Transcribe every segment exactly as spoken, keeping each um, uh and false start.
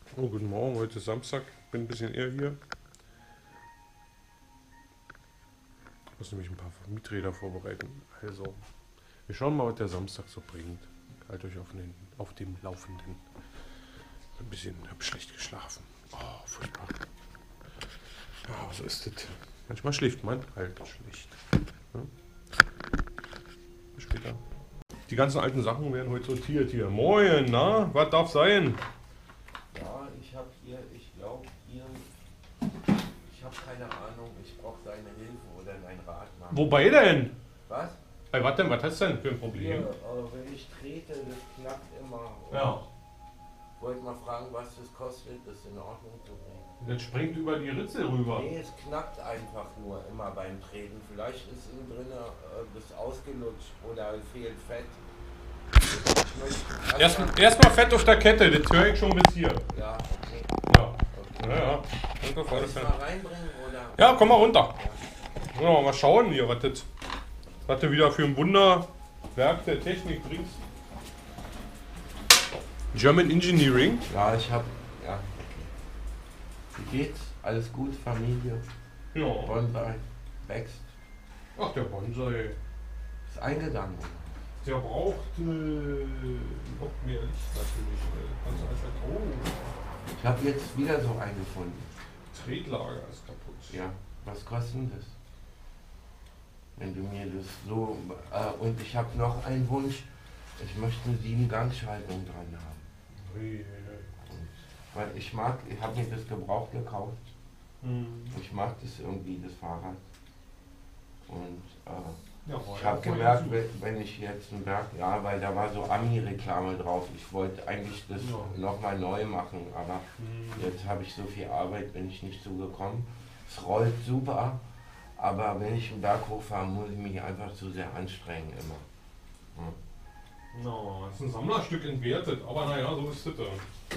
Oh, guten Morgen, heute ist Samstag, bin ein bisschen eher hier. Ich muss nämlich ein paar Mieträder vorbereiten. Also, wir schauen mal, was der Samstag so bringt. Halt euch auf, den, auf dem Laufenden. Ein bisschen, hab schlecht geschlafen. Oh, furchtbar. Ja, so ist das. Manchmal schläft man halt schlecht. Ja? Bis später. Die ganzen alten Sachen werden heute sortiert hier. Moin, na? Was darf sein? Ja, ich habe hier, ich glaube hier, ich habe keine Ahnung, ich brauche deine Hilfe oder dein Rat. Mann. Wobei denn? Was? Ey, was denn? Was hast du denn für ein Problem? Hier, äh, wenn ich trete, das knackt immer. Ja. Ich wollte mal fragen, was das kostet, das in Ordnung zu bringen. Das springt über die Ritze rüber. Nee, es knackt einfach nur immer beim Treten. Vielleicht ist innen drin äh, das ausgelutscht oder fehlt Fett. Erstmal erst Fett auf der Kette, das höre ich schon bis hier. Ja, okay. Ja, okay. ja, ja. Soll ich mal reinbringen oder? Ja, komm mal runter. Ja, mal schauen hier, was, das, was du wieder für ein Wunderwerk der Technik bringst. German Engineering. Ja, ich habe. Ja, okay. Wie geht's? Alles gut, Familie? Ja. Bonsai wächst. Ach, der Bonsai. Ist eingegangen. Der braucht äh, noch mehr Licht natürlich. Ganz einfach. Oh, Ich habe jetzt wieder so einen gefunden. Tretlager ist kaputt. Ja, was kostet denn das? Wenn du mir das so. Äh, und ich habe noch einen Wunsch. Ich möchte eine sieben-Gang-Schaltung dran haben. Ui, ui, ui. Und, weil ich mag, ich habe mir das gebraucht gekauft. Hm. Ich mag das irgendwie, das Fahrrad. Und äh, Ja, ich habe gemerkt, wenn ich jetzt einen Berg, ja, weil da war so Ami-Reklame drauf. Ich wollte eigentlich das Ja. nochmal neu machen, aber Hm. jetzt habe ich so viel Arbeit, bin ich nicht zugekommen. Es rollt super, aber wenn ich einen Berg hochfahre, muss ich mich einfach zu sehr anstrengen immer. Hm. No, das ist ein Sammlerstück entwertet, aber naja, so ist es. Ja,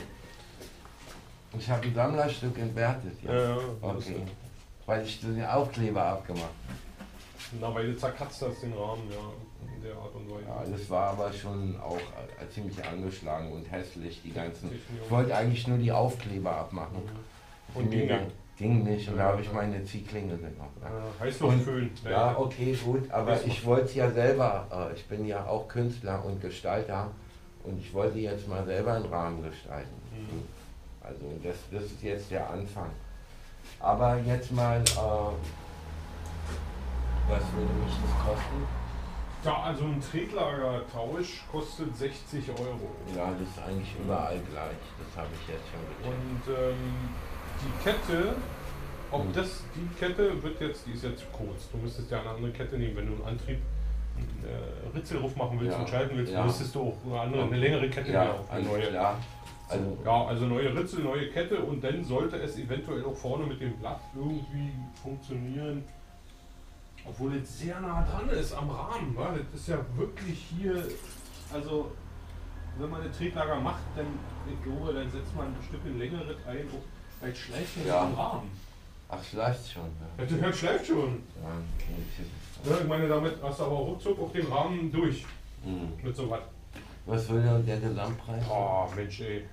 Ich habe ein Sammlerstück entwertet, ja. ja, so ist Okay. es. Weil ich den Aufkleber abgemacht habe. Na, weil du zerkratzt hast den Rahmen, ja, in der Art und Weise. Ja, das war aber schon auch äh, ziemlich angeschlagen und hässlich, die ganzen. Technik. Ich wollte eigentlich nur die Aufkleber abmachen. Und Mir ging dann- nicht. Ging nicht und da Ja. habe ich meine Ziehklinge genommen. Ja. Äh, Heißluftföhn. Ja, okay, gut, aber Weiß ich wollte es ja selber, äh, ich bin ja auch Künstler und Gestalter und ich wollte jetzt mal selber einen Rahmen gestalten. Mhm. Also das, das ist jetzt der Anfang. Aber jetzt mal, äh, was würde mich das kosten? Ja, also ein Tretlagertausch kostet sechzig Euro. Ja, das ist eigentlich überall gleich, das habe ich jetzt schon gecheckt. Und ähm, die Kette, ob Mhm. das, die Kette wird jetzt, die ist ja zu kurz. Du müsstest ja eine andere Kette nehmen, wenn du einen Antrieb, eine Ritzel drauf machen willst Ja, und schalten willst, ja. müsstest du auch eine andere, eine längere Kette Ja, nehmen. Eine alles neue. klar. Also, Ja, also neue Ritzel, neue Kette und dann sollte es eventuell auch vorne mit dem Blatt irgendwie funktionieren. Obwohl es sehr nah dran ist am Rahmen. Wa? Das ist ja wirklich hier, also wenn man eine Tretlager macht, dann, ich glaube, dann setzt man ein Stück in längere ein, auch bei Schleifen Ja. am Rahmen. ach, schleicht schon. Ja. Ja, das schleift schon. Ja, okay. Ja, ich meine, damit hast du aber ruckzuck auf den Rahmen durch. Mhm. Mit so was. Was will denn der Gesamtpreis? Oh, Mensch, ey.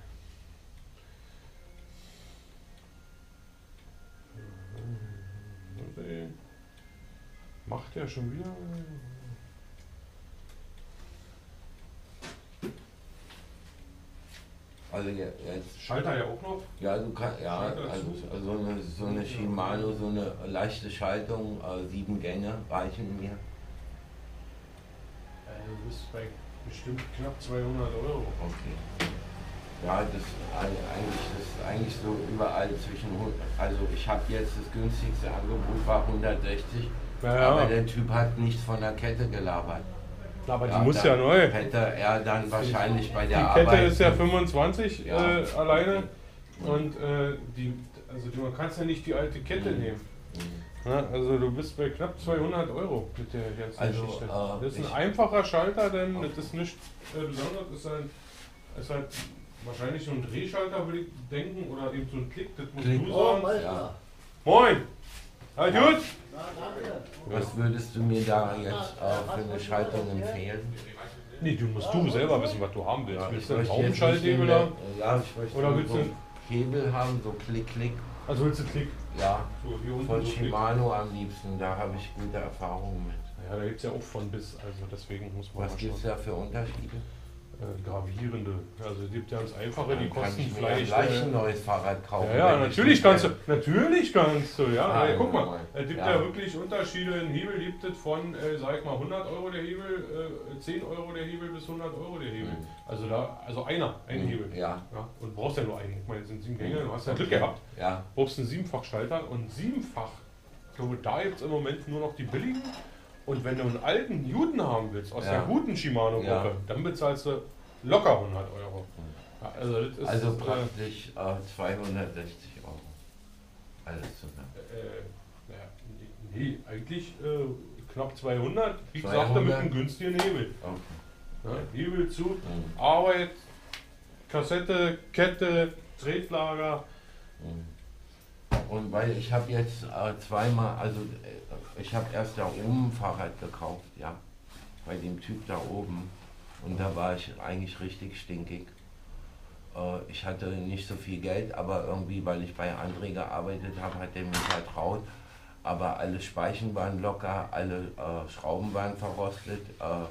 Macht der schon wieder? Also ja, jetzt, Schalter ja auch noch. ja, du kannst, ja, Schalter also zu. so eine, so eine Shimano, so eine leichte Schaltung, äh, sieben Gänge reichen mir. Also du bist bei bestimmt knapp zweihundert Euro. Okay. Ja, das eigentlich, das ist eigentlich so überall zwischen, hund- also ich habe jetzt das günstigste Angebot war hundertsechzig, Ja, aber ja. der Typ hat nicht von der Kette gelabert. Aber die Ja, muss dann ja neu. Hätte er dann wahrscheinlich bei Die der Kette Arbeit. ist ja fünfundzwanzig Ja. äh, alleine. Okay. Und äh, die, also du man kannst ja nicht die alte Kette Mhm. nehmen. Mhm. Ja, also du bist bei knapp zweihundert Euro mit der ganzen Also, Geschichte. äh, Das ist ein ich- einfacher Schalter, denn das ist nicht äh, besonders. Das ist, ein, ist halt wahrscheinlich so ein Drehschalter, würde ich denken, oder eben so ein Klick. Das musst Klick. du Oh, sagen. Meister. Ja. Moin! Alles Ja. gut? Na, danke. Was würdest du mir da jetzt äh, für eine Schaltung empfehlen? Nee, du musst du selber wissen, was du haben willst. Ja, willst ich du einen möchte jetzt nicht Raumschallding in oder? der- Ja, ich möchte oder willst du- so Hebel haben, so Klick-Klick. Also willst du Klick? Ja, So, hier unten von so Klick. Shimano am liebsten, da habe ich gute Erfahrungen mit. Ja, da gibt es ja auch von bis, also deswegen muss man Was mal gibt es schauen. da für Unterschiede? Äh, gravierende. Also es gibt ja ganz einfache, die Dann kann kosten ich mir vielleicht. gleich äh, ein neues Fahrrad kaufen. Ja, ja, wenn ich natürlich nicht kannst du, mehr- natürlich kannst du, ja. Ah, Ey, guck mal, ja, es gibt ja. ja wirklich Unterschiede. Ein Hebel gibt es von, äh, sag ich mal, hundert Euro der Hebel, äh, zehn Euro der Hebel bis hundert Euro der Hebel. Mhm. Also da, also einer, ein Mhm, Hebel. ja. Ja, und du brauchst ja nur einen. Ich meine, es sind sieben Gänge, du hast ja Okay. Glück gehabt. Ja, Du brauchst einen Siebenfach-Schalter und Siebenfach, ich glaube, da gibt es im Moment nur noch die billigen. Und wenn du einen alten Newton haben willst, aus Ja. der guten Shimano-Gruppe, Ja. dann bezahlst du locker hundert Euro. Ja, also das ist, also äh, praktisch äh, zweihundertsechzig Euro. Alles zusammen. Äh, naja, nee, eigentlich äh, knapp zweihundert. Wie gesagt, mit zweihundert? einem günstigen Hebel. Okay. Ja, Hebel zu, Mhm. Arbeit, Kassette, Kette, Tretlager. Mhm. Und weil ich habe jetzt äh, zweimal, also äh, ich habe erst da oben ein Fahrrad gekauft, ja, bei dem Typ da oben. Und da war ich eigentlich richtig stinkig. Äh, ich hatte nicht so viel Geld, aber irgendwie, weil ich bei André gearbeitet habe, hat er mir vertraut. Aber alle Speichen waren locker, alle äh, Schrauben waren verrostet.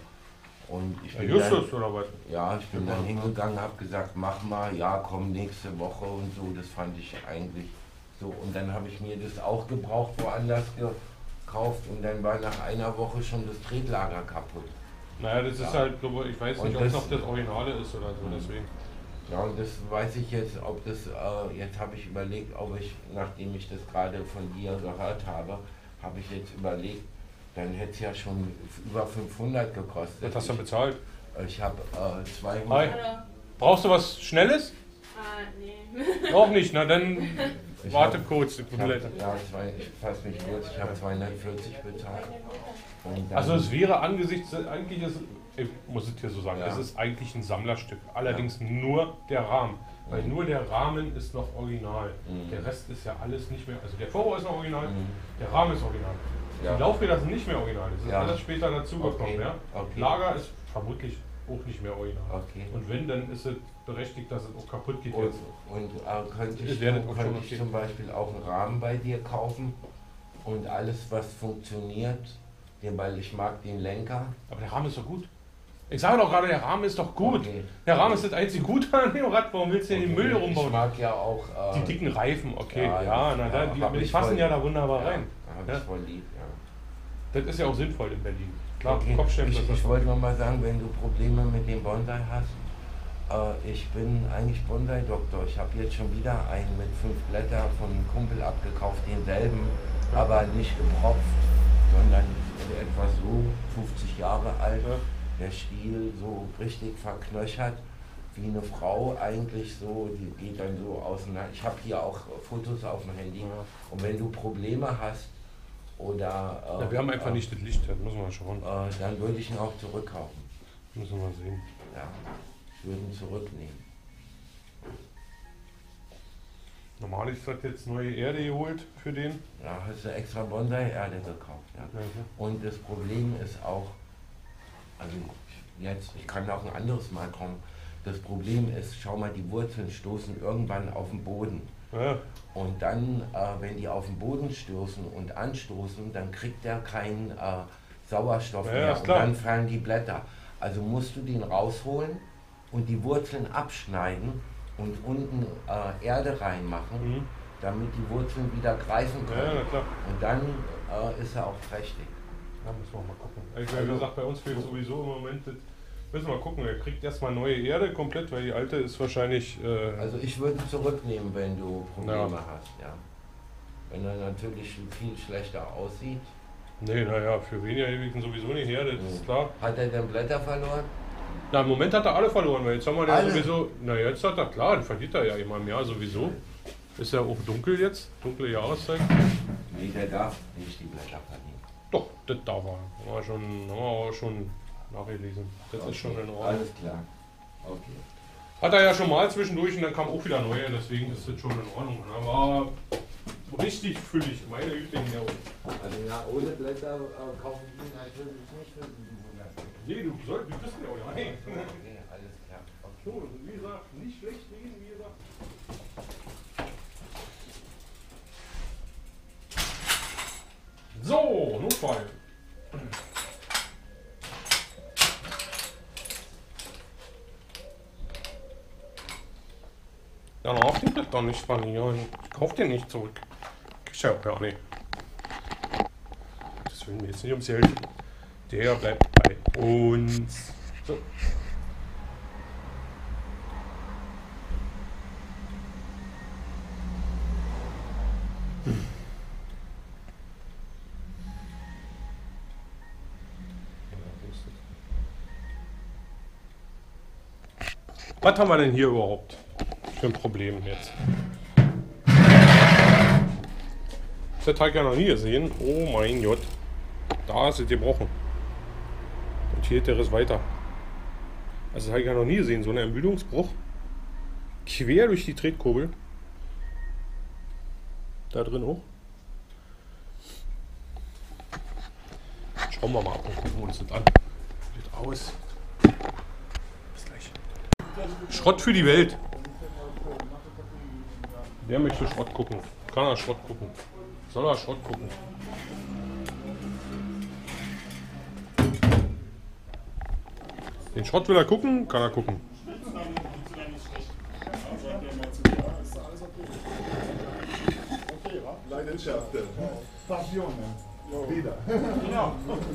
Äh, und ich Ja, bin dann, Justus oder was? ja, ich bin Ja. dann hingegangen, habe gesagt, mach mal, ja, komm nächste Woche und so. Das fand ich eigentlich so. Und dann habe ich mir das auch gebraucht, woanders gekauft. Und dann war nach einer Woche schon das Tretlager kaputt. Naja, das ist Ja. halt, glaube ich, ich weiß Und nicht, ob es das- noch das Originale ist oder so, deswegen. Ja, und das weiß ich jetzt, ob das, äh, jetzt habe ich überlegt, ob ich, nachdem ich das gerade von dir gehört habe, habe ich jetzt überlegt, dann hätte es ja schon über fünfhundert gekostet. Was hast du bezahlt? Ich, ich habe äh, zweihundert. Hi. Hallo. Brauchst du was Schnelles? Ah, nee. Auch nicht, na dann Ich warte hab- kurz. Ich hab, ja, zwei, ich fasse mich kurz, ich habe zweihundertvierzig bezahlt. Und dann, Also es wäre angesichts, eigentlich ist, ich muss es hier so sagen, Ja. es ist eigentlich ein Sammlerstück. Allerdings nur der Rahmen. Weil Mhm. nur der Rahmen ist noch original. Mhm. Der Rest ist ja alles nicht mehr, also der Vorbau ist noch original, Mhm. der Rahmen ist original. Ja. Die Laufräder sind nicht mehr original, das ist Ja. alles später dazugekommen. Okay. Ja? Okay. Lager ist vermutlich auch nicht mehr original. Okay. Und wenn, dann ist es berechtigt, dass es auch kaputt geht Und, jetzt. und äh, könnte ich, Wäre das auch könnte schon ich okay. zum Beispiel auch einen Rahmen bei dir kaufen und alles, was funktioniert, den, weil ich mag den Lenker. Aber der Rahmen ist doch gut. Ich sage doch gerade, der Rahmen ist doch gut. Okay. Der Rahmen ist das einzige Gute an dem Rad. Warum willst du denn den Müll Ich rumbauen? mag ja auch. Äh, Die dicken Reifen, okay. Ja, Ja, ja, na ja, dann, die, hab die ich passen voll- ja da wunderbar ja, rein. habe Ja. ich voll lieb, ja. Das ist ja auch sinnvoll in Berlin. Klar, Okay. Kopfstempel Ich, ist das ich doch. wollte noch mal sagen, wenn du Probleme mit dem Bonsai hast, äh, ich bin eigentlich Bonsai-Doktor. Ich habe jetzt schon wieder einen mit fünf Blätter von einem Kumpel abgekauft, denselben, aber nicht gepropft, sondern etwa so fünfzig Jahre alt. Ja. Der Stiel so richtig verknöchert, wie eine Frau eigentlich so, die geht dann so auseinander. Ich habe hier auch Fotos auf dem Handy. Ja. Und wenn du Probleme hast oder... Äh, Ja, wir haben einfach äh, nicht das Licht, das müssen wir mal schauen. äh, dann würde ich ihn auch zurückkaufen. Müssen wir mal sehen. Ja, ich würde ihn zurücknehmen. Normal ist das jetzt neue Erde geholt für den. Ja, hast du extra Bonsai-Erde gekauft. Ja. Ja, ja. Und das Problem ist auch, also jetzt, ich kann auch ein anderes Mal kommen. Das Problem ist, schau mal, die Wurzeln stoßen irgendwann auf den Boden. Ja, Und dann, äh, wenn die auf den Boden stoßen und anstoßen, dann kriegt der keinen äh, Sauerstoff Ja, mehr ist und klar. dann fallen die Blätter. Also musst du den rausholen und die Wurzeln abschneiden und unten äh, Erde reinmachen, mhm. damit die Wurzeln wieder greifen ja, können. ja, klar. Und dann äh, ist er auch trächtig. Da müssen wir mal gucken. Ich, wie Also- gesagt, bei uns fehlt sowieso im Moment. Das müssen wir mal gucken. Er kriegt erstmal neue Erde komplett, weil die alte ist wahrscheinlich. Äh, Also ich würde ihn zurücknehmen, wenn du Probleme Ja. hast. Ja. Wenn er natürlich viel schlechter aussieht. nee, naja, für weniger Ewigen sowieso nicht her, das ist Mhm. klar. Hat er denn Blätter verloren? Na, im Moment hat er alle verloren, weil jetzt haben wir ja Alle? sowieso. Na, jetzt hat er, klar, dann verliert er ja immer im Jahr sowieso. Ist ja auch dunkel jetzt, dunkle Jahreszeit. Nee, der darf nicht die Blätter verlieren. Doch, das darf er. Haben wir, schon, haben wir auch schon nachgelesen. Das ist schon in Ordnung. Alles klar. Okay. Hat er ja schon mal zwischendurch und dann kam auch wieder neue, deswegen ist das schon in Ordnung. Aber richtig füllig, meine Güte. Ja. Also na, ohne Blätter äh, kaufen die natürlich nicht für siebenhundert. Nee, du sollst, du bist ja auch ja. Hey. Okay, alles klar. Okay. So, wie gesagt, nicht schlecht reden, wie gesagt. Auswahl. Danach gibt es doch nicht verlieren. Ich kauf den nicht zurück. Ich ja auch gar nicht. Das will mir jetzt nicht ums Geld. Der bleibt bei uns. So. Was haben wir denn hier überhaupt für ein Problem jetzt? Das habe ich ja noch nie gesehen. Oh mein Gott. Da ist es gebrochen. Und hier geht der Riss weiter. Also das habe ich ja noch nie gesehen. So ein Ermüdungsbruch. Quer durch die Tretkurbel. Da drin hoch. Schauen wir mal und gucken uns das an. Wie sieht aus. Bis gleich. Schrott für die Welt. Wer möchte Schrott gucken? Kann er Schrott gucken? Soll er Schrott gucken? Den Schrott will er gucken? Kann er gucken. Leidenschaft. Passion. Wieder. Genau.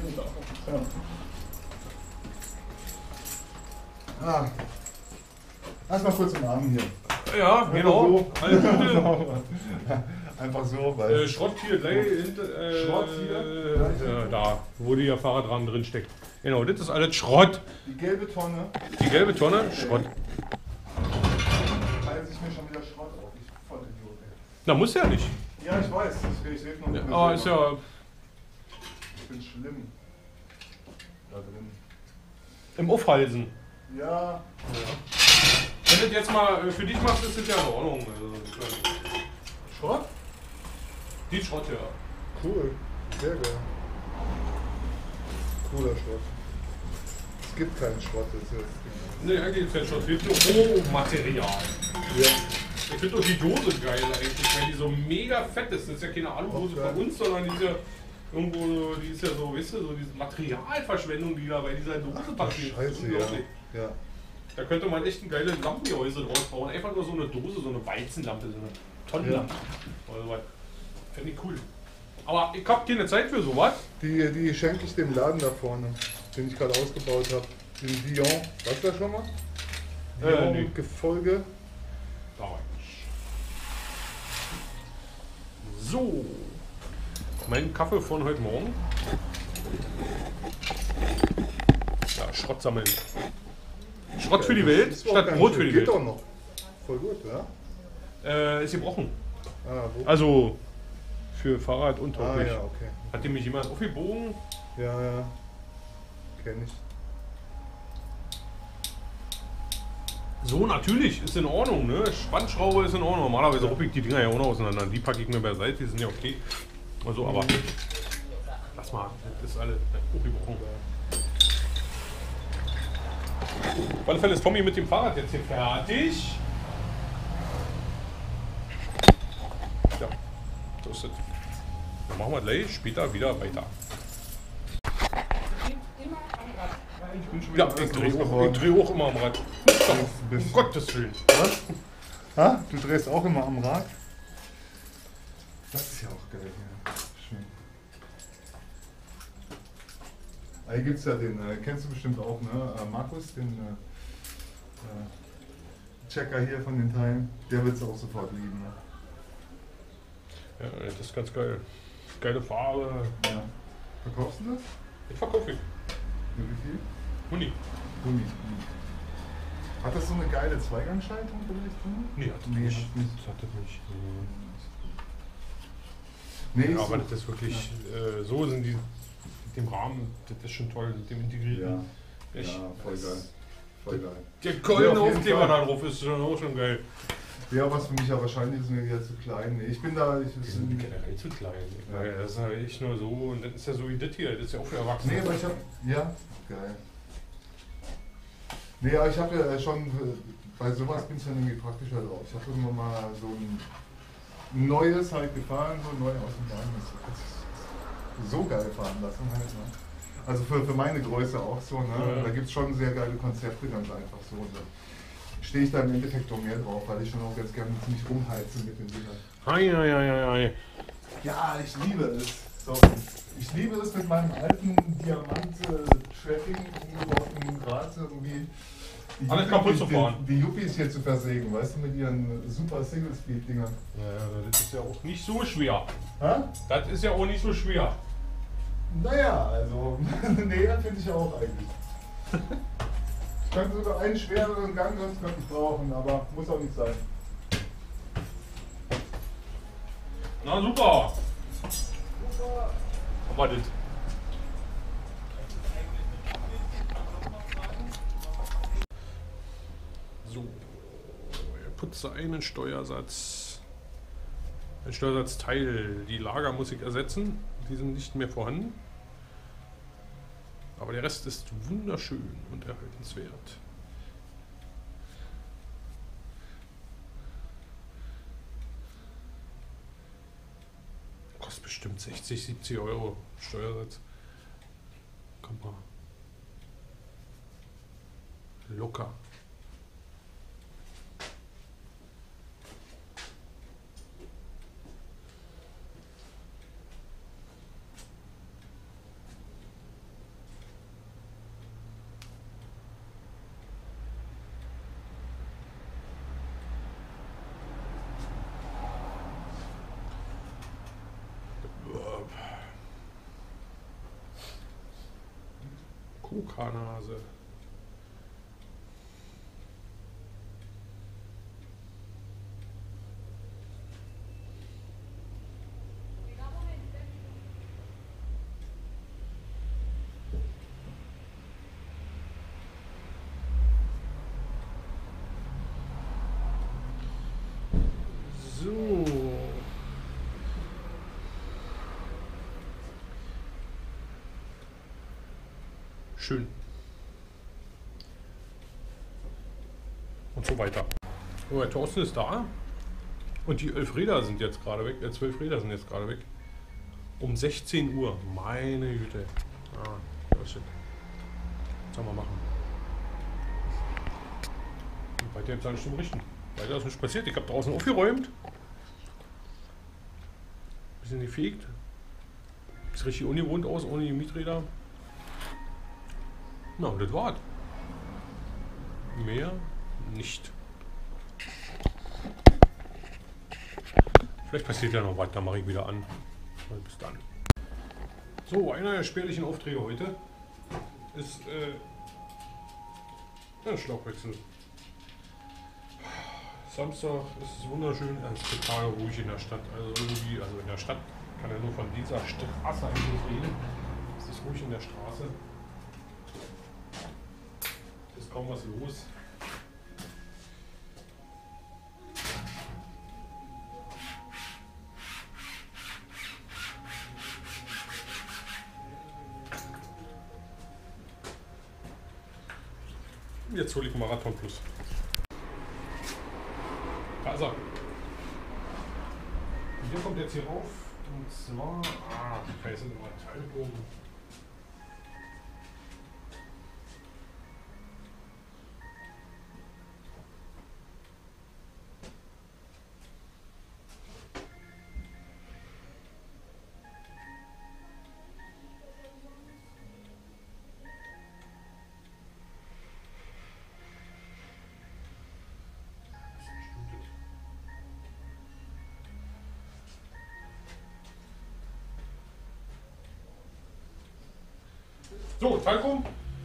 Ah. Erstmal kurz umarmen hier. Ja, genau. So. Alles Gute. Einfach so, weil. Äh, Schrott hier, gleich hinter, äh, Schrott hier? äh, da, wo der Fahrradrahmen drin steckt. Genau, das ist alles Schrott. Die gelbe Tonne. Die gelbe Tonne, Schrott. Teilt sich mir schon wieder Schrott auf. Ich bin voll Idiot, ey. Na, muss ja nicht. Ja, ich weiß. Ich, ich rede noch Ja, mit mir aber ist selber. ja Ich bin schlimm. Da drin. im Aufhalsen. Ja. Wenn du das jetzt mal für dich machst, ist das ja in Ordnung. Also, Schrott? die Schrott, ja. Cool. Sehr geil. Cooler Schrott. Es gibt keinen Schrott. Das ist jetzt. Ne, eigentlich ist kein Schrott. Es gibt nur Rohmaterial. Ja. Ich finde auch die Dose geil eigentlich, weil die so mega fett ist. Das ist ja keine Aludose Okay. von uns, sondern die ist ja irgendwo, die ist ja so, weißt du, so diese Materialverschwendung, die da bei dieser Dose passiert. Das ist Scheiße, ja. unglaublich. Ja. Da könnte man echt ein geiles Lampengehäuse draus bauen. Einfach nur so eine Dose, so eine Weizenlampe, so eine Tonnenlampe. Oder sowas. Fände ich cool. Aber ich habe keine Zeit für sowas. Die, die schenke ich dem Laden da vorne, den ich gerade ausgebaut habe. Den Dion. Weißt du das schon mal? Äh, Dion nee. Gefolge. Da war ich. So. Mein Kaffee von heute Morgen. Ja, Schrott sammeln. Schrott für die Welt Das ist auch statt ganz Brot schön. für die Geht Welt. doch noch. Voll gut, ja? Äh, ist gebrochen. Ah, wo? Also für Fahrrad und ah tauglich. ja, okay. Hat dem mich jemand aufgebogen? Ja, ja. Kenn ich. So, natürlich, ist in Ordnung, ne? Spannschraube ist in Ordnung. Normalerweise ruppe ich die Dinger ja auch noch auseinander. Die packe ich mir beiseite, die sind ja okay. Also, aber lass mal, das ist alles aufgebrochen. Auf alle Fälle ist Tommy mit dem Fahrrad jetzt hier fertig. Ja, so ist es. Dann machen wir gleich später wieder weiter. Ich bin schon Ja, wieder ich ganz drehe auch, losgeworden. ich dreh auch immer am Rad. Bis- Um Gottes Willen. Was? Ha? Du drehst auch immer am Rad? Das ist ja auch geil. Ja. Schön. Ah, hier gibt es ja den, äh, kennst du bestimmt auch, ne? Äh, Markus, den äh, äh, Checker hier von den Teilen. Der wird es auch sofort lieben. Ne? Ja, das ist ganz geil. Geile Farbe. Ja. Verkaufst du das? Ich verkaufe ich. Für wie viel? Huni. Huni. Hat das so eine geile Zweigangschaltung vielleicht drin? Nee, hat das Nee, nicht. hat nicht. Das hat das nicht. Nee, Ja, ist aber so- das ist wirklich, äh, so sind die, mit dem Rahmen, das ist schon toll, mit dem integrierten. Ja, Ich, ja, voll geil. Voll geil. Der Ja, goldene auf jeden Aufkleber Fall. da drauf ist schon auch schon geil. Ja, was für mich ja wahrscheinlich ist mir wieder zu klein. Nee, ich bin da. Ich, Die sind generell zu klein. Ja. Ja. Das ist ja echt nur so, und das ist ja so wie das hier, das ist ja auch für Erwachsene. nee, aber ich hab. Ja, geil. Nee, aber ich habe ja schon. Bei sowas bin ich dann irgendwie praktischer drauf. Ich habe irgendwann mal so ein neues halt gefahren, so neu aus dem Wagen. Das ist so geil fahren lassen halt. Ne? Also für, für meine Größe auch so. Ne? Ja. Da gibt es schon sehr geile Konzepte, ganz einfach so. Und da stehe ich da im Endeffekt doch mehr drauf, weil ich schon auch ganz gerne ziemlich rumheize mit den Dingern. Ei, ei, ei, ei. Ja, ich liebe es. So. Ich liebe es mit meinem alten Diamant-Tracking umgebauten Graz irgendwie. Die Alles Yuppie- kaputt zu die- fahren. Die, die Yuppies hier zu versägen, weißt du, mit ihren super Single-Speed-Dingern. Naja, das ist ja auch nicht so schwer. Hä? Das ist ja auch nicht so schwer. Naja, also, nee, das finde ich auch eigentlich. Ich könnte sogar einen schwereren Gang sonst könnte ich brauchen, aber muss auch nicht sein. Na super. Super. Aber das. So, er putze einen Steuersatz. Ein Steuersatzteil. Die Lager muss ich ersetzen. Die sind nicht mehr vorhanden. Aber der Rest ist wunderschön und erhaltenswert. Kostet bestimmt sechzig, siebzig Euro Steuersatz. Kommt mal. Locker. Kukanase. So. Schön. Und so weiter. So, der Thorsten ist da. Und die elf Räder sind jetzt gerade weg. Äh, zwölf Räder sind jetzt gerade weg. Um sechzehn Uhr. Meine Güte. Ah, das shit. Was soll man machen? Und weiter jetzt alles zum Richten. Weiter ist nichts passiert. Ich habe draußen aufgeräumt. Bisschen gefegt. Sieht richtig ungewohnt aus, ohne die Mieträder. Na, und das war's. Mehr nicht. Vielleicht passiert ja noch was, dann mache ich wieder an. Und bis dann. So, einer der spärlichen Aufträge heute ist äh, ein Schlauchwechsel. Samstag ist es wunderschön, es ist total ruhig in der Stadt. Also irgendwie, also in der Stadt kann ja nur von dieser Straße eigentlich reden. Es ist ruhig in der Straße. Es ist kaum was los. Jetzt hole ich Marathon Plus. Da ist er. Und der kommt jetzt hier rauf. Und zwar. Ah, scheiße, nochmal Teilbogen. So, Talkum.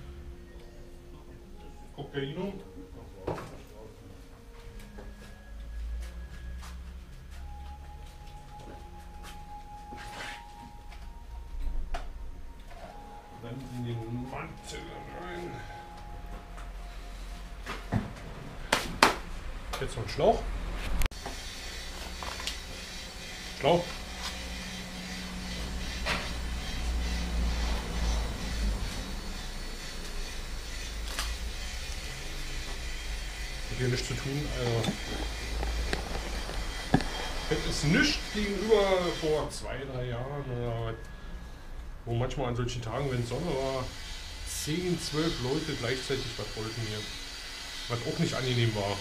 Kokaino. Dann in den Mantel rein. Jetzt noch ein Schlauch. Schlauch. Hier nichts zu tun. Also, das ist nichts gegenüber vor zwei, drei Jahren. Oder Wo manchmal an solchen Tagen, wenn Sonne war, zehn, zwölf Leute gleichzeitig was wollten hier. Was auch nicht angenehm war.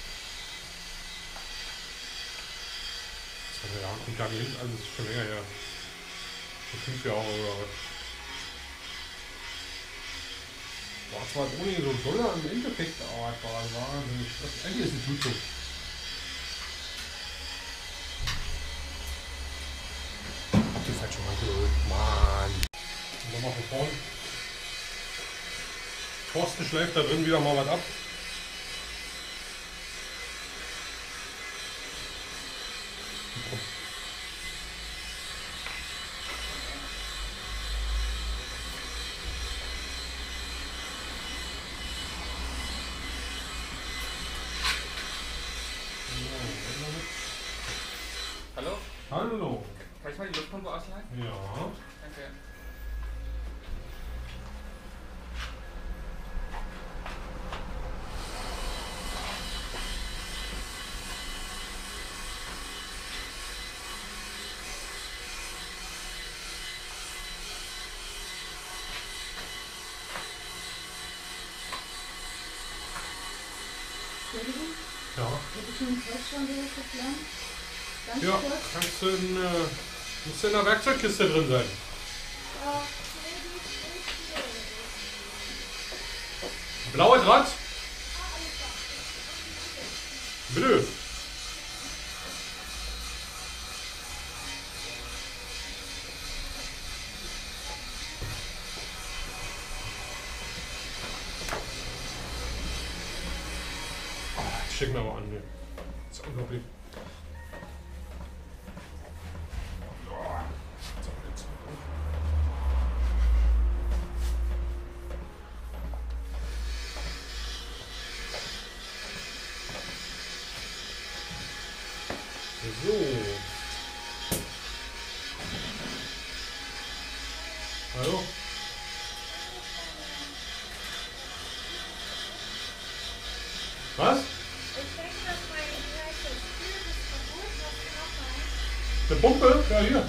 Das war ja, kommt gar nicht hin, also das ist schon länger her. Vor fünf Jahre oder was. War zwar ohne so doller im Endeffekt, aber es war wahnsinnig stressig. Eigentlich ist es gut so. Hab die falsche Mann geholt. Mann. Und nochmal von vorne. Thorsten schleift da drin wieder mal was ab. Hallo? Hallo. Kann ich mal die Luftpumpe ausleihen? Ja. Danke. Entschuldigung, Ja. hätte ich einen Kreuzschwangerer verplant? Ganz Ja, kurz. kannst du in, äh, musst du in der Werkzeugkiste drin sein. Ja, Blaues Rad. Bitte. Ah, das schicken wir mal an hier. Das ist unglaublich. So, jetzt. So. Hallo? Was? ich denke, dass mein gleiches Spiel ist kaputt, was genau sein. Eine Pumpe? Ja, hier.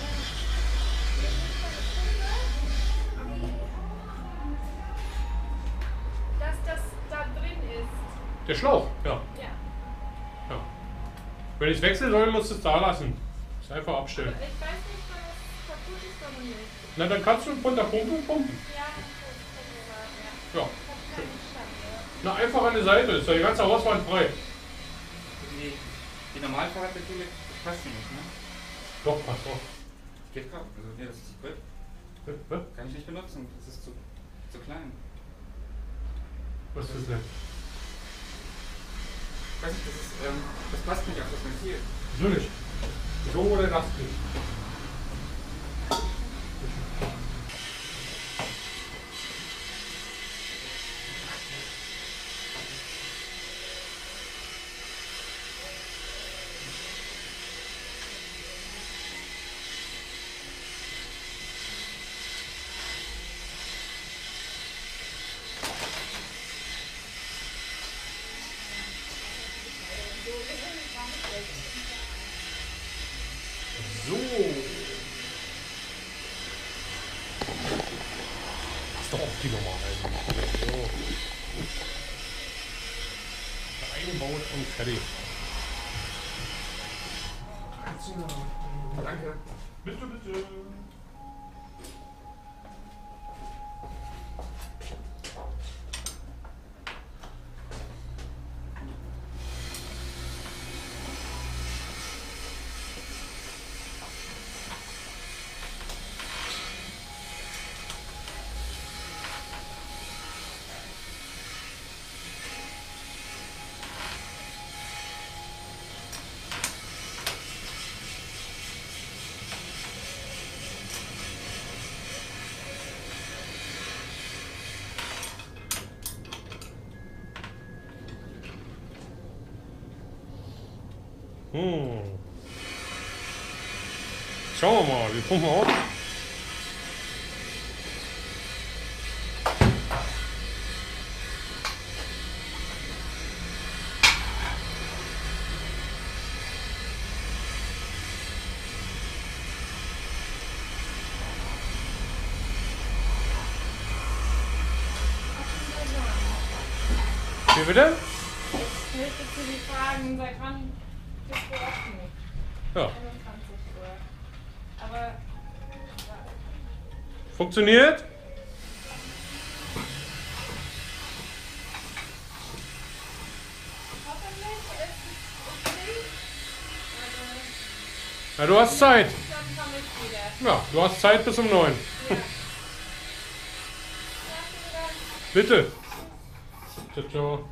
Dass das da drin ist. Der Schlauch, ja. Ja. ja. Wenn ich wechseln soll, musst du es da lassen. Das einfach abstellen. Ich weiß nicht, wann es kaputt ist oder nicht. Na, dann kannst du von der Pumpe pumpen. Ja, das ist ja. Ja. Ich hab keinen Stand, ja. Na, einfach an der Seite. Ist ja die ganze Hauswand frei. Die, die Normalfahrradbefehle passen nicht, ne? Doch, passt doch. Geht gerade. Also, nee, das ist zu blöd. Hä? Kann ich nicht benutzen. Das ist zu, zu klein. Was ist denn? Ich weiß nicht, das ist, ähm, das passt nicht auf das Ventil. So nicht. So oder das nicht. So. Ist doch auch die Nummer eigentlich. So. Einbaut und fertig. Danke. Bitte, bitte. Hm. Schauen wir mal, wir pumpen aus. Wie bitte? Ich möchte zu die fragen, seit wann bist du offen? Ja. einundzwanzig Uhr. Aber. Funktioniert? Hoffentlich ist es okay. Ja, du hast Zeit. Also, dann komme ich wieder. Ja, du hast Zeit bis um neun. Ja. Ja, vielen Dank. Bitte. Ciao, ciao.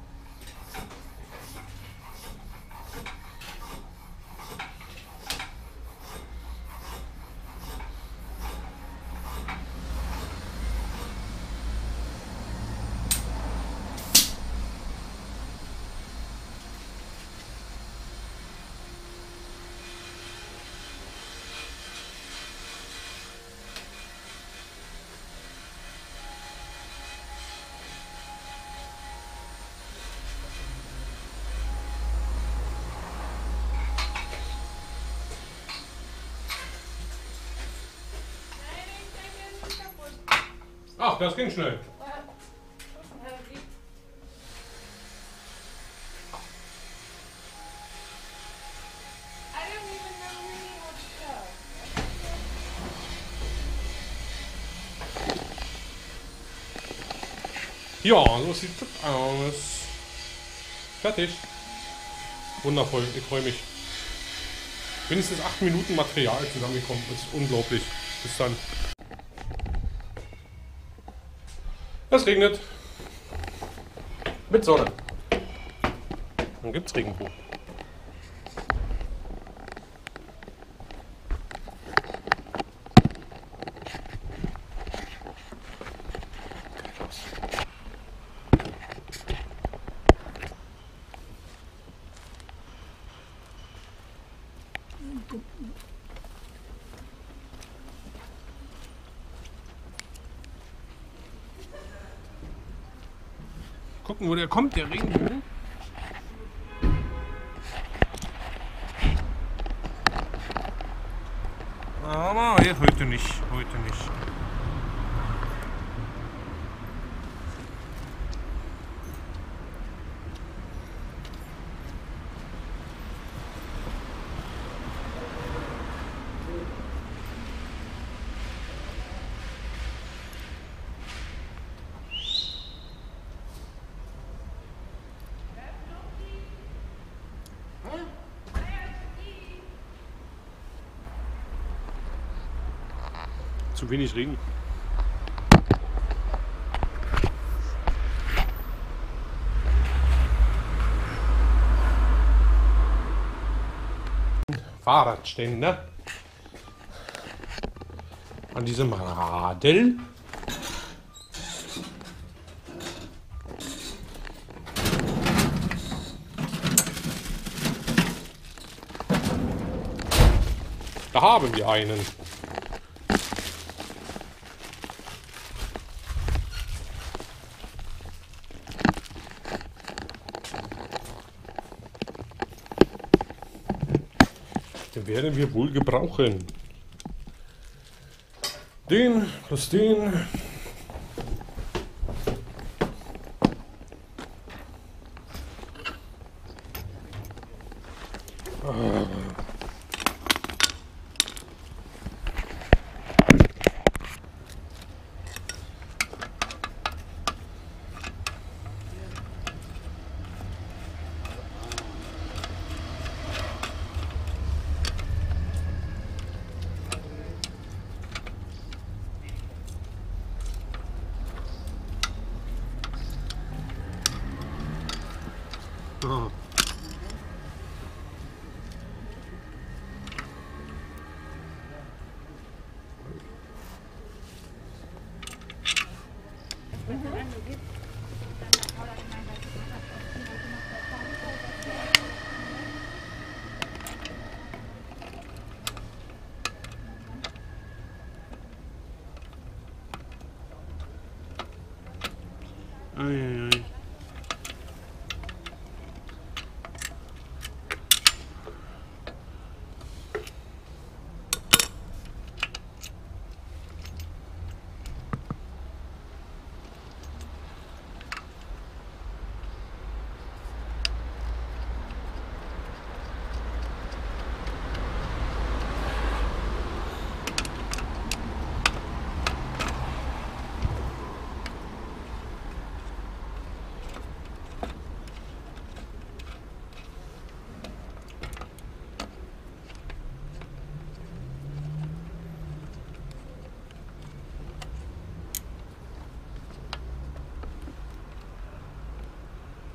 Nein, ich denke, es ist kaputt. Ach, das ging schnell. Ja. Äh, wie- I don't even know really how to start. Ja, so sieht das aus. Fertig. Wundervoll, ich freue mich. Mindestens acht Minuten Material zusammengekommen. Das ist unglaublich. Bis dann. Es regnet. Mit Sonne. Dann gibt's Regenbogen. Gucken, wo der kommt, der Regenbogen. Aber heute nicht, heute nicht. Zu wenig Regen. Fahrradständer. An diesem Radl. Da haben wir einen. Den werden wir wohl gebrauchen. Den plus den. Ah.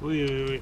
Uiuiui.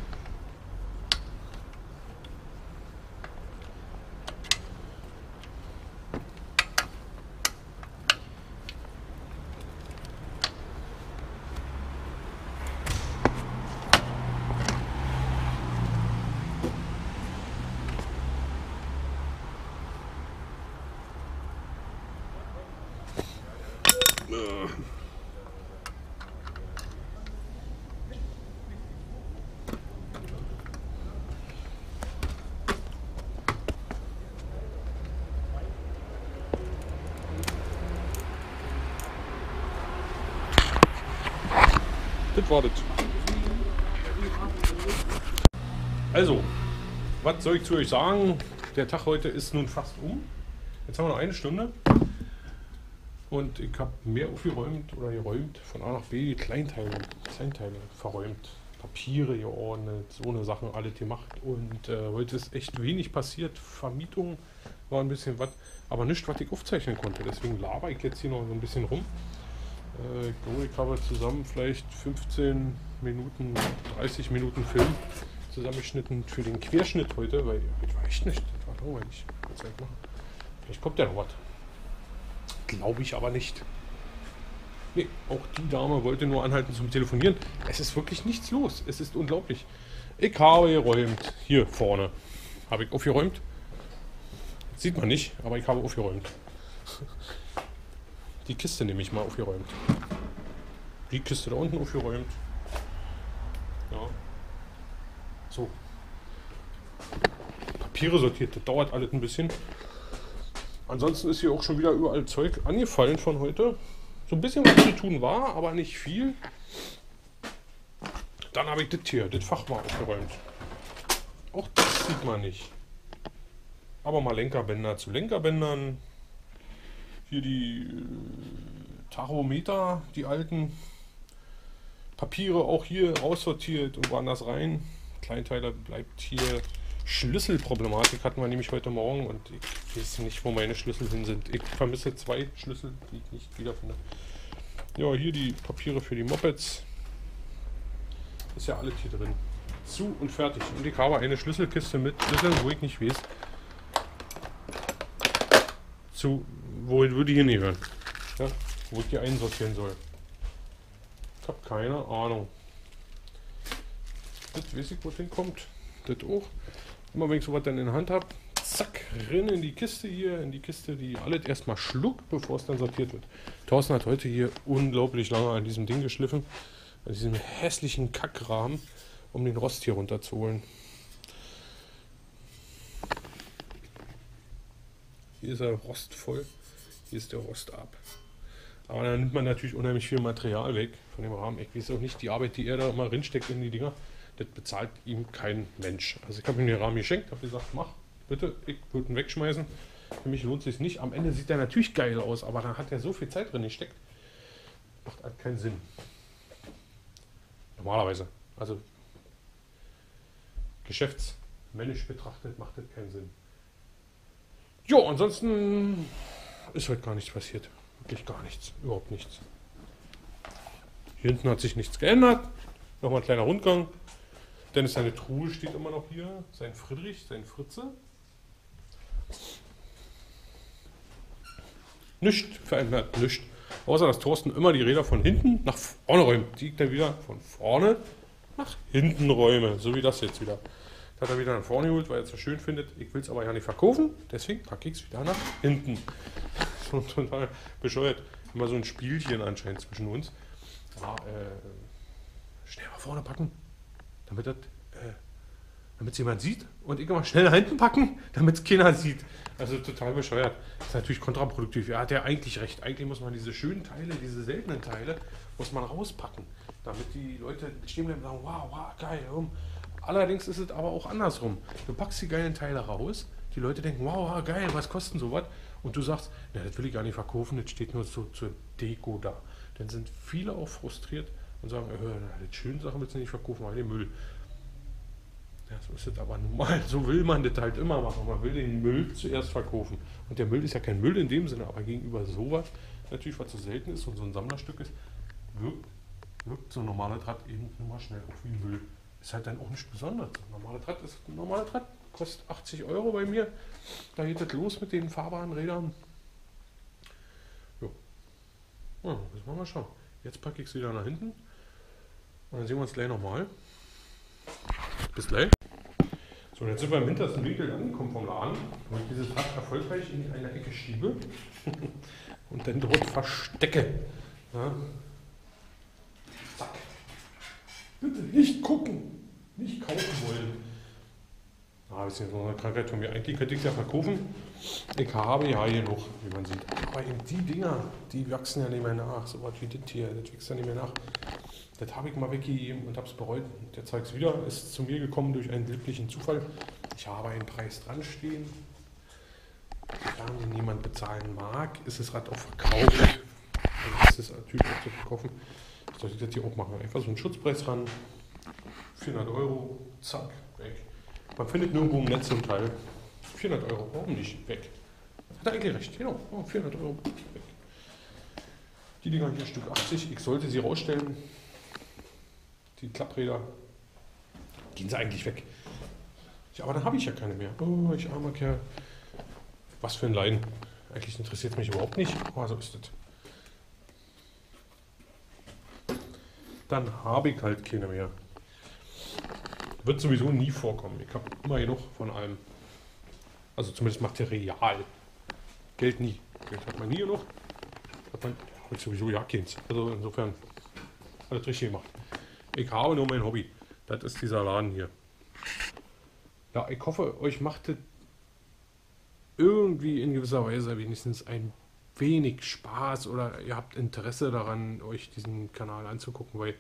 Das war das. Also, was soll ich zu euch sagen? Der Tag heute ist nun fast um. Jetzt haben wir noch eine Stunde. Und ich habe mehr aufgeräumt oder geräumt, von A nach B, Kleinteile, Kleinteile verräumt, Papiere geordnet, so eine Sachen alles gemacht. Und äh, heute ist echt wenig passiert. Vermietung war ein bisschen was, aber nichts, was ich aufzeichnen konnte. Deswegen laber ich jetzt hier noch so ein bisschen rum. Äh, ich glaube, ich habe zusammen vielleicht fünfzehn Minuten, dreißig Minuten Film zusammengeschnitten für den Querschnitt heute, weil das war echt nicht, das war langweilig. Vielleicht kommt ja noch was. Glaube ich aber nicht. Nee, auch die Dame wollte nur anhalten zum Telefonieren. Es ist wirklich nichts los. Es ist unglaublich. Ich habe geräumt. Hier vorne. Habe ich aufgeräumt. Sieht man nicht, aber ich habe aufgeräumt. Die Kiste nehme ich mal aufgeräumt. Die Kiste da unten aufgeräumt. Ja. So. Papiere sortiert. Das dauert alles ein bisschen. Ansonsten ist hier auch schon wieder überall Zeug angefallen von heute. So ein bisschen was zu tun war, aber nicht viel. Dann habe ich das hier, das Fach mal aufgeräumt. Auch das sieht man nicht. Aber mal Lenkerbänder zu Lenkerbändern. Hier die äh, Tachometer, die alten. Papiere auch hier aussortiert und woanders rein. Kleinteiler bleibt hier. Schlüsselproblematik hatten wir nämlich heute Morgen und ich weiß nicht, wo meine Schlüssel hin sind. Ich vermisse zwei Schlüssel, die ich nicht wiederfinde. Ja, hier die Papiere für die Mopeds. Ist ja alles hier drin. Zu und fertig. Und ich habe eine Schlüsselkiste mit Schlüsseln, wo ich nicht weiß, zu wohin würde ich hier nicht hören. Ja, wo ich die einsortieren soll. Ich habe keine Ahnung. Das weiß ich, wo es hinkommt. Das auch. Immer wenn ich sowas dann in der Hand habe, zack, rein in die Kiste hier, in die Kiste, die alles erstmal schluckt, bevor es dann sortiert wird. Thorsten hat heute hier unglaublich lange an diesem Ding geschliffen, an diesem hässlichen Kackrahmen, um den Rost hier runterzuholen. Hier ist er rostvoll, hier ist der Rost ab. Aber dann nimmt man natürlich unheimlich viel Material weg von dem Rahmen. Ich weiß auch nicht, die Arbeit, die er da immer reinsteckt in die Dinger, das bezahlt ihm kein Mensch. Also ich habe ihm den Rahmen geschenkt, habe gesagt, mach bitte, ich würde ihn wegschmeißen. Für mich lohnt es sich nicht. Am Ende sieht er natürlich geil aus, aber dann hat er so viel Zeit drin gesteckt. Macht halt keinen Sinn. Normalerweise. Also geschäftsmännisch betrachtet macht das keinen Sinn. Jo, ansonsten ist heute gar nichts passiert. Wirklich gar nichts. Überhaupt nichts. Hier hinten hat sich nichts geändert. Nochmal ein kleiner Rundgang. Dennis, seine Truhe steht immer noch hier. Sein Friedrich, sein Fritze. Nichts verändert, nichts. Außer dass Thorsten immer die Räder von hinten nach vorne räumt. Die ich dann wieder von vorne nach hinten räume. So wie das jetzt wieder. Das hat er wieder nach vorne geholt, weil er es so schön findet. Ich will es aber ja nicht verkaufen. Deswegen packe ich es wieder nach hinten. So total bescheuert. Immer so ein Spielchen anscheinend zwischen uns. Ja, äh, schnell mal vorne packen, damit das, äh, damit es jemand sieht. Und ich immer schnell nach hinten packen, damit es keiner sieht. Also total bescheuert. Das ist natürlich kontraproduktiv. Ja, hat er eigentlich recht. Eigentlich muss man diese schönen Teile, diese seltenen Teile, muss man rauspacken. Damit die Leute stehen bleiben und sagen, wow, wow, geil. Allerdings ist es aber auch andersrum. Du packst die geilen Teile raus, die Leute denken, wow, wow geil, was kostet sowas? Und du sagst, na, das will ich gar nicht verkaufen, das steht nur so zur Deko da. Dann sind viele auch frustriert und sagen, äh, die schönen Sachen willst du nicht verkaufen, aber den Müll. Ja, so ist es aber normal. So will man das halt immer machen. Man will den Müll zuerst verkaufen. Und der Müll ist ja kein Müll in dem Sinne, aber gegenüber sowas, natürlich was so selten ist und so ein Sammlerstück ist, wirkt, wirkt so ein normaler Draht eben immer schnell auch wie Müll. ist halt dann auch nicht besonders. Ein normaler Rad ist ein normaler Rad, kostet achtzig Euro bei mir. Da geht das los mit den fahrbaren Rädern. Jo. Ja, müssen wir mal schauen. Jetzt packe ich es wieder nach hinten. Und dann sehen wir uns gleich nochmal. Bis gleich. So, und jetzt sind wir im hintersten Winkel angekommen vom Laden, wo ich dieses Rad erfolgreich in eine Ecke schiebe und dann dort verstecke. Ja. Zack. Bitte nicht gucken, nicht kaufen wollen. Ah, das ist jetzt noch eine Krankheit von mir. Eigentlich könnte ich es ja verkaufen. Ich habe ja genug, wie man sieht. Aber eben die Dinger, die wachsen ja nicht mehr nach. So was wie das hier, das wächst ja nicht mehr nach. Das habe ich mal weggegeben und habe es bereut. Der zeigt es wieder, ist zu mir gekommen durch einen glücklichen Zufall. Ich habe einen Preis dran stehen. Sofern den niemand bezahlen mag, ist das Rad auch verkauft. Also ist das natürlich auch zu verkaufen. Ich sollte das hier auch machen. Einfach so einen Schutzpreis ran. vierhundert Euro, zack, weg. Man findet nirgendwo im Netz zum Teil. vierhundert Euro, warum nicht? Weg. Hat er eigentlich recht, genau. Oh, vierhundert Euro, weg. Die Dinger hier Stück achtzig. Ich sollte sie rausstellen. Die Klappräder, gehen sie eigentlich weg. Ja, aber dann habe ich ja keine mehr. Oh, ich armer Kerl. Was für ein Leiden. Eigentlich interessiert es mich überhaupt nicht, aber so ist das. Dann habe ich halt keine mehr. Wird sowieso nie vorkommen. Ich habe immer genug von allem. Also zumindest Material. Geld nie. Geld hat man nie genug. Hat man habe ich sowieso ja keins. Also insofern alles richtig gemacht. Ich habe nur mein Hobby. Das ist dieser Laden hier. Ja, ich hoffe, euch macht es irgendwie in gewisser Weise wenigstens ein wenig Spaß oder ihr habt Interesse daran, euch diesen Kanal anzugucken, weil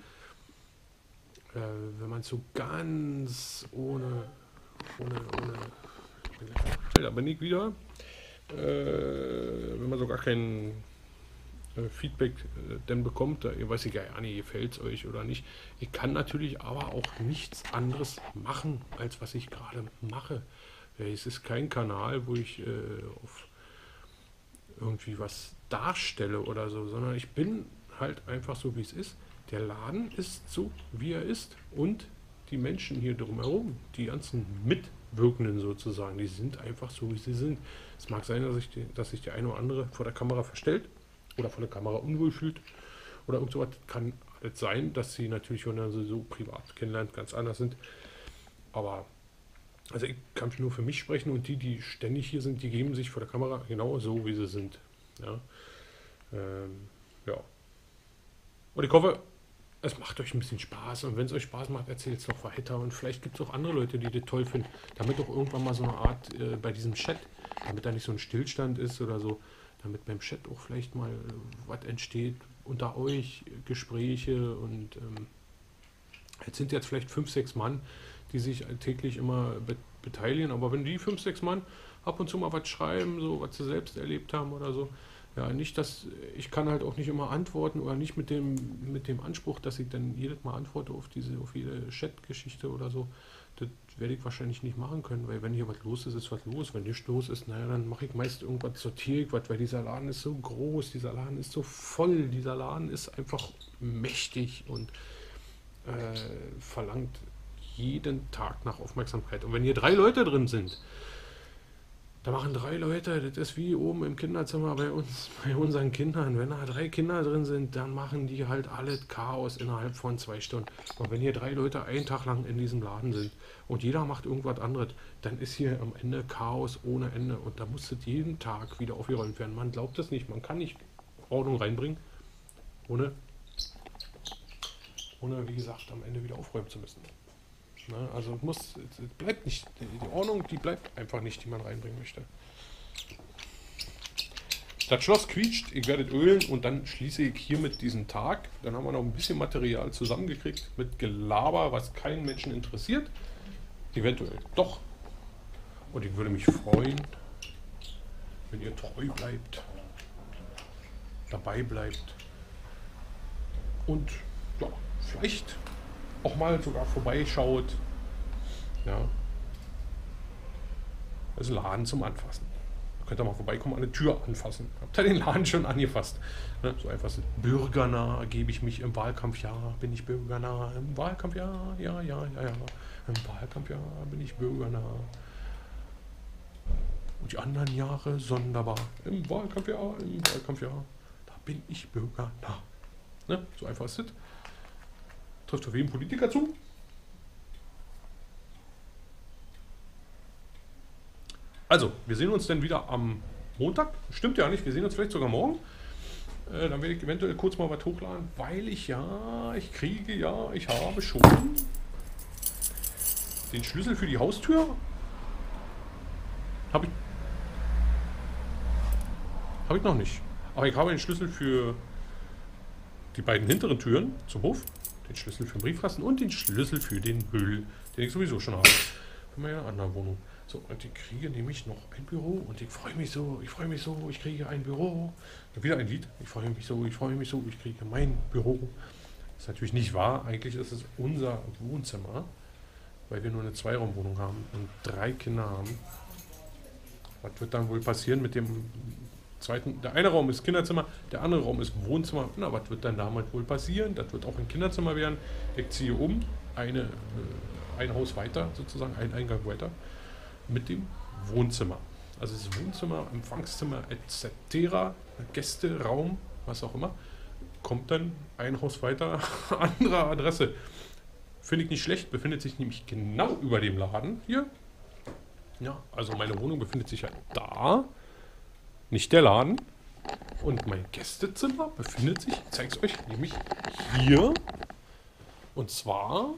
äh, wenn man so ganz ohne, ohne, ohne, da bin ich wieder, äh, wenn man so gar kein äh, Feedback äh, denn bekommt, da weiß ich ja nicht, gefällt es euch oder nicht. Ich kann natürlich aber auch nichts anderes machen, als was ich gerade mache. Es ist kein Kanal, wo ich äh, auf irgendwie was darstelle oder so, sondern ich bin halt einfach so, wie es ist. Der Laden ist so, wie er ist und die Menschen hier drumherum, die ganzen Mitwirkenden sozusagen, die sind einfach so, wie sie sind. Es mag sein, dass sich die, dass sich der eine oder andere vor der Kamera verstellt oder vor der Kamera unwohl fühlt oder irgend sowas. Kann alles sein, dass sie natürlich, wenn er sie so privat kennenlernt, ganz anders sind. Aber also ich kann nur für mich sprechen und die, die ständig hier sind, die geben sich vor der Kamera genau so, wie sie sind. Ja. Ähm, ja. Und ich hoffe, es macht euch ein bisschen Spaß und wenn es euch Spaß macht, erzählt es doch weiter und vielleicht gibt es auch andere Leute, die das toll finden, damit auch irgendwann mal so eine Art äh, bei diesem Chat, damit da nicht so ein Stillstand ist oder so, damit beim Chat auch vielleicht mal äh, was entsteht unter euch, Gespräche und ähm, jetzt sind jetzt vielleicht fünf, sechs Mann, die sich täglich immer be beteiligen, aber wenn die fünf, sechs Mann ab und zu mal was schreiben, so was sie selbst erlebt haben oder so, ja, nicht, dass ich kann halt auch nicht immer antworten oder nicht mit dem mit dem Anspruch, dass ich dann jedes Mal antworte auf diese auf jede Chat-Geschichte oder so. Das werde ich wahrscheinlich nicht machen können, weil wenn hier was los ist, ist was los. Wenn nichts los ist, naja, dann mache ich meist irgendwas, sortiere ich was, weil dieser Laden ist so groß, dieser Laden ist so voll, dieser Laden ist einfach mächtig und äh, verlangt jeden Tag nach Aufmerksamkeit. Und wenn hier drei Leute drin sind, da machen drei Leute, das ist wie oben im Kinderzimmer bei uns, bei unseren Kindern. Wenn da drei Kinder drin sind, dann machen die halt alle Chaos innerhalb von zwei Stunden. Und wenn hier drei Leute einen Tag lang in diesem Laden sind und jeder macht irgendwas anderes, dann ist hier am Ende Chaos ohne Ende. Und da muss es jeden Tag wieder aufgeräumt werden. Man glaubt das nicht. Man kann nicht Ordnung reinbringen, ohne, ohne, wie gesagt, am Ende wieder aufräumen zu müssen. Na, also muss, es bleibt nicht, die Ordnung, die bleibt einfach nicht, die man reinbringen möchte. Das Schloss quietscht, ich werde ölen und dann schließe ich hiermit diesen Tag. Dann haben wir noch ein bisschen Material zusammengekriegt mit Gelaber, was keinen Menschen interessiert. Eventuell doch. Und ich würde mich freuen, wenn ihr treu bleibt, dabei bleibt und ja, vielleicht auch mal sogar vorbeischaut. Ja. Das Laden zum Anfassen. Könnt ihr mal vorbeikommen, an der Tür anfassen. Habt ihr den Laden schon angefasst? Ne? So einfach so, bürgernah gebe ich mich im Wahlkampf, ja, bin ich bürgernah. Im Wahlkampf, ja, ja, ja, ja, ja. Im Wahlkampf, ja, bin ich bürgernah. Und die anderen Jahre sonderbar. Im Wahlkampf, ja, im Wahlkampf, ja. Da bin ich bürgernah. Ne? So einfach ist es. Trifft auf jeden Politiker zu. Also, wir sehen uns dann wieder am Montag. Stimmt ja nicht, wir sehen uns vielleicht sogar morgen. Äh, dann werde ich eventuell kurz mal was hochladen, weil ich ja, ich kriege ja, ich habe schon den Schlüssel für die Haustür. Habe ich, habe ich noch nicht. Aber ich habe den Schlüssel für die beiden hinteren Türen zum Hof, den Schlüssel für den Briefkasten und den Schlüssel für den Müll, den ich sowieso schon habe. Für meine andere Wohnung. So, und ich kriege nämlich noch ein Büro und ich freue mich so, ich freue mich so, ich kriege ein Büro. Wieder ein Lied, ich freue mich so, ich freue mich so, ich kriege mein Büro. Das ist natürlich nicht wahr, eigentlich ist es unser Wohnzimmer, weil wir nur eine Zweiraumwohnung haben und drei Kinder haben. Was wird dann wohl passieren mit dem zweiten? Der eine Raum ist Kinderzimmer, der andere Raum ist Wohnzimmer. Na, was wird dann damit wohl passieren? Das wird auch ein Kinderzimmer werden. Ich ziehe um, eine, äh, ein Haus weiter, sozusagen, ein Eingang weiter. Mit dem Wohnzimmer. Also das Wohnzimmer, Empfangszimmer et cetera, Gästeraum, was auch immer, kommt dann ein Haus weiter, andere Adresse. Finde ich nicht schlecht, befindet sich nämlich genau über dem Laden hier. Ja, also meine Wohnung befindet sich ja da, nicht der Laden. Und mein Gästezimmer befindet sich, ich zeige es euch, nämlich hier. Und zwar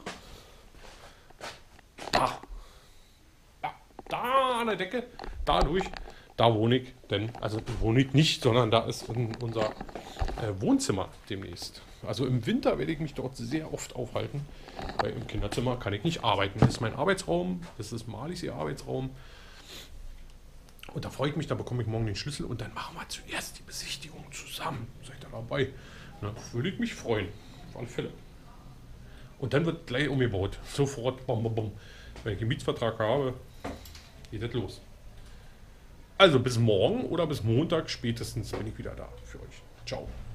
da. Da an der Decke, dadurch, da wohne ich, denn, also wohne ich nicht, sondern da ist unser äh, Wohnzimmer demnächst. Also im Winter werde ich mich dort sehr oft aufhalten, weil im Kinderzimmer kann ich nicht arbeiten. Das ist mein Arbeitsraum, das ist Marlies ihr Arbeitsraum. Und da freue ich mich, da bekomme ich morgen den Schlüssel und dann machen wir zuerst die Besichtigung zusammen. Seid ihr dabei? Na, würde ich mich freuen, auf alle Fälle. Und dann wird gleich umgebaut, sofort, bom, bom, bom. Wenn ich einen Mietvertrag habe, geht das los. Also bis morgen oder bis Montag spätestens bin ich wieder da für euch. Ciao.